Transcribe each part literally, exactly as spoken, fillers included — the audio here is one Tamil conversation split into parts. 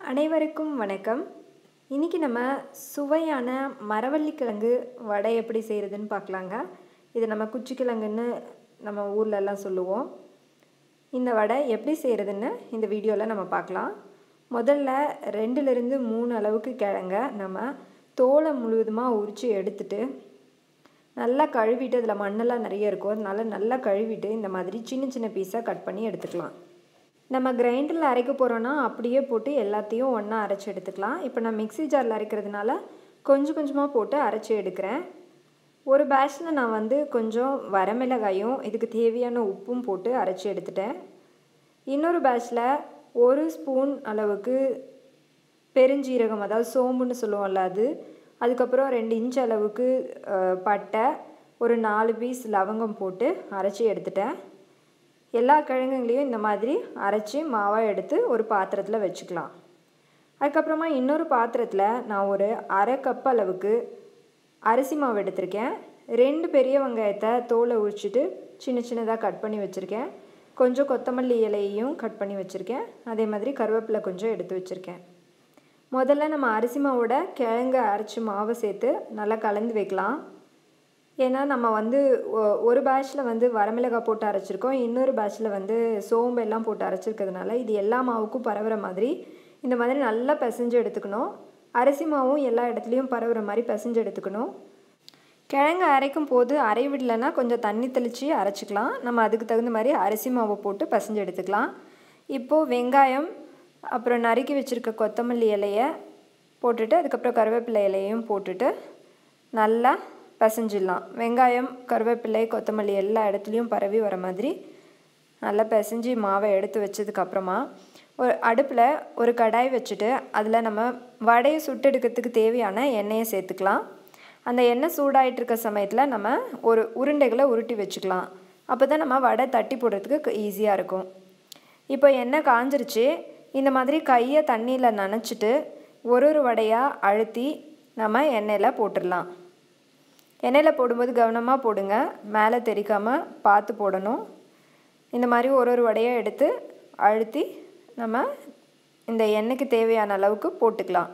அனைவருக்கும் வணக்கம். இன்றைக்கி நம்ம சுவையான மரவள்ளிக்கிழங்கு வடை எப்படி செய்கிறதுன்னு பார்க்கலாங்க. இது நம்ம குச்சிக்கிழங்குன்னு நம்ம ஊர்லெல்லாம் சொல்லுவோம். இந்த வடை எப்படி செய்கிறதுன்னு இந்த வீடியோவில் நம்ம பார்க்கலாம். முதல்ல ரெண்டுலேருந்து மூணு அளவுக்கு கிழங்க நம்ம தோலை முழுவதுமாக உரித்து எடுத்துட்டு நல்லா கழுவிட்டு, அதில் மண்ணெல்லாம் நிறைய இருக்கும், அதனால நல்லா கழுவிட்டு இந்த மாதிரி சின்ன சின்ன பீஸாக கட் பண்ணி எடுத்துக்கலாம். நம்ம கிரைண்டரில் அரைக்க போகிறோன்னா அப்படியே போட்டு எல்லாத்தையும் ஒன்றா அரைச்சி எடுத்துக்கலாம். இப்போ நான் மிக்ஸி ஜாரில் அரைக்கிறதுனால கொஞ்சம் கொஞ்சமாக போட்டு அரைச்சி எடுக்கிறேன். ஒரு பேட்சில் நான் வந்து கொஞ்சம் வரமிளகாயும் இதுக்கு தேவையான உப்பும் போட்டு அரைச்சி எடுத்துட்டேன். இன்னொரு பேட்சில் ஒரு ஸ்பூன் அளவுக்கு பெருஞ்சீரகம், அதாவது சோம்புன்னு சொல்லுவோம்ல அது, அதுக்கப்புறம் ரெண்டு இன்ச் அளவுக்கு பட்டை, ஒரு நாலு பீஸ் லவங்கம் போட்டு அரைச்சி எடுத்துட்டேன். எல்லா கிழங்குங்களையும் இந்த மாதிரி அரைச்சி மாவாக எடுத்து ஒரு பாத்திரத்தில் வச்சுக்கலாம். அதுக்கப்புறமா இன்னொரு பாத்திரத்தில் நான் ஒரு அரை கப் அளவுக்கு அரிசி மாவு எடுத்திருக்கேன். ரெண்டு பெரிய வெங்காயத்தை தோலை உரிச்சிட்டு சின்ன சின்னதாக கட் பண்ணி வச்சுருக்கேன். கொஞ்சம் கொத்தமல்லி இலையையும் கட் பண்ணி வச்சுருக்கேன். அதே மாதிரி கருவேப்பிலை கொஞ்சம் எடுத்து வச்சுருக்கேன். முதல்ல நம்ம அரிசி மாவோட கிழங்கு அரைச்சி மாவை சேர்த்து நல்லா கலந்து வைக்கலாம். ஏன்னா நம்ம வந்து ஒரு பேட்சில் வந்து வரமிளகாய் போட்டு அரைச்சிருக்கோம், இன்னொரு பேட்சில் வந்து சோம்பு எல்லாம் போட்டு அரைச்சிருக்கிறதுனால இது எல்லா மாவுக்கும் பரவுற மாதிரி இந்த மாதிரி நல்லா பிசைஞ்சு எடுத்துக்கணும். அரிசி மாவும் எல்லா இடத்துலையும் பரவுற மாதிரி பிசைஞ்சு எடுத்துக்கணும். கிழங்கு அரைக்கும் போது அரை விடலைன்னா கொஞ்சம் தண்ணி தெளித்து அரைச்சிக்கலாம். நம்ம அதுக்கு தகுந்த மாதிரி அரிசி மாவை போட்டு பிசைஞ்சு எடுத்துக்கலாம். இப்போது வெங்காயம், அப்புறம் நறுக்கி வச்சுருக்க கொத்தமல்லி இலையை போட்டுட்டு அதுக்கப்புறம் கருவேப்பிலை இலையையும் போட்டுட்டு நல்லா பிசைஞ்சிடலாம். வெங்காயம், கருவேப்பிலை, கொத்தமல்லி எல்லா இடத்துலையும் பரவி வர மாதிரி நல்லா பிசைஞ்சி மாவை எடுத்து வச்சதுக்கப்புறமா ஒரு அடுப்பில் ஒரு கடாய் வச்சுட்டு அதில் நம்ம வடையை சுட்டெடுக்கிறதுக்கு தேவையான எண்ணெயை சேர்த்துக்கலாம். அந்த எண்ணெய் சூடாகிட்டு இருக்க சமயத்தில் நம்ம ஒரு உருண்டைகளை உருட்டி வச்சுக்கலாம். அப்போ தான் நம்ம வடை தட்டி போடுறதுக்கு ஈஸியாக இருக்கும். இப்போ எண்ணெய் காஞ்சிருச்சு. இந்த மாதிரி கையை தண்ணியில் நனைச்சிட்டு ஒரு ஒரு வடையாக அழுத்தி நம்ம எண்ணெயில் போட்டுடலாம். எண்ணெயில் போடும்போது கவனமாக போடுங்க, மேலே தெரிக்காமல் பார்த்து போடணும். இந்த மாதிரி ஒரு ஒரு வடையாக எடுத்து அழுத்தி நம்ம இந்த எண்ணெய்க்கு தேவையான அளவுக்கு போட்டுக்கலாம்.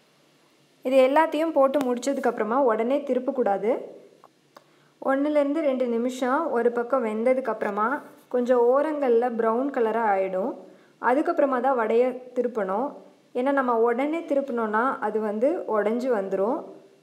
இது எல்லாத்தையும் போட்டு முடித்ததுக்கப்புறமா உடனே திருப்பக்கூடாது. ஒன்றுலேருந்து ரெண்டு நிமிஷம் ஒரு பக்கம் வெந்ததுக்கப்புறமா கொஞ்சம் ஓரங்களில் ப்ரௌன் கலராக ஆகிடும். அதுக்கப்புறமா தான் வடையை திருப்பணும். ஏன்னா நம்ம உடனே திருப்பினோன்னா அது வந்து உடஞ்சி வந்துடும்.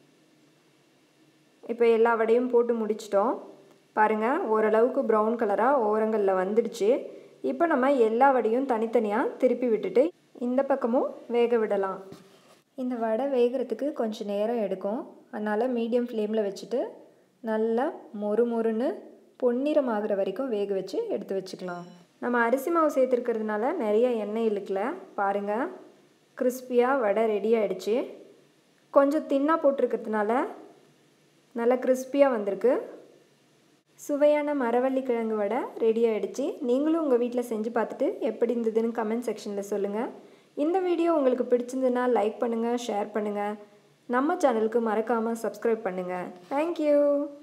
இப்போ எல்லா வடையும் போட்டு முடிச்சிட்டோம். பாருங்கள், ஓரளவுக்கு ப்ரௌன் கலராக ஓரங்களில் வந்துடுச்சு. இப்போ நம்ம எல்லா வடையும் தனித்தனியாக திருப்பி விட்டுட்டு இந்த பக்கமும் வேக விடலாம். இந்த வடை வேகிறதுக்கு கொஞ்சம் நேரம் எடுக்கும். அதனால் மீடியம் ஃப்ளேமில் வச்சுட்டு நல்லா மொறு மொறுன்னு பொன்னிறமாகிற வரைக்கும் வேக வச்சு எடுத்து வச்சுக்கலாம். நம்ம அரிசி மாவு சேர்த்துருக்கிறதுனால நிறைய எண்ணெய் இழுக்கல. பாருங்கள், கிறிஸ்பியாக வடை ரெடி ஆகிடுச்சு. கொஞ்சம் தின்னாக போட்டிருக்கிறதுனால நல்லா கிறிஸ்பியாக வந்திருக்கு. சுவையான மரவள்ளிக்கிழங்கு வடை ரெடி ஆகிடுச்சு. நீங்களும் உங்கள் வீட்டில் செஞ்சு பார்த்துட்டு எப்படி இருந்ததுன்னு கமெண்ட் செக்ஷனில் சொல்லுங்கள். இந்த வீடியோ உங்களுக்கு பிடிச்சிருந்ததுன்னா லைக் பண்ணுங்கள், ஷேர் பண்ணுங்கள். நம்ம சேனலுக்கு மறக்காமல் சப்ஸ்கிரைப் பண்ணுங்கள். தேங்க்யூ.